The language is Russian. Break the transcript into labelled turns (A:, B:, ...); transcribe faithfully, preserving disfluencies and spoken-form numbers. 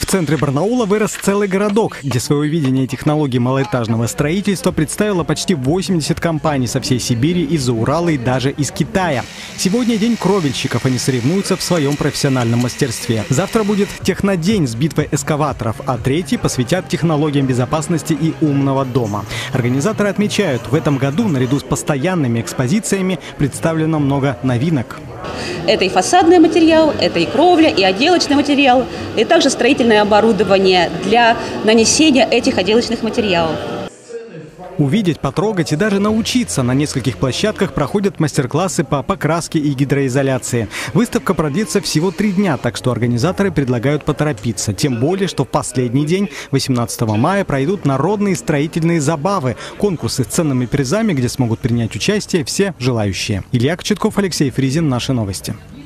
A: центре Барнаула вырос целый городок, где свое видение технологий малоэтажного строительства представило почти восемьдесят компаний со всей Сибири, из-за Урала и даже из Китая. Сегодня день кровельщиков, они соревнуются в своем профессиональном мастерстве. Завтра будет технодень с битвой эскаваторов, а третий посвятят технологиям безопасности и умного дома. Организаторы отмечают, в этом году наряду с постоянными экспозициями представлено много новинок.
B: Это и фасадный материал, это и кровля, и отделочный материал, и также строительное оборудование для нанесения этих отделочных материалов.
A: Увидеть, потрогать и даже научиться на нескольких площадках проходят мастер-классы по покраске и гидроизоляции. Выставка продлится всего три дня, так что организаторы предлагают поторопиться. Тем более, что в последний день, восемнадцатого мая, пройдут народные строительные забавы, конкурсы с ценными призами, где смогут принять участие все желающие. Илья Кочетков, Алексей Фризин. Наши новости.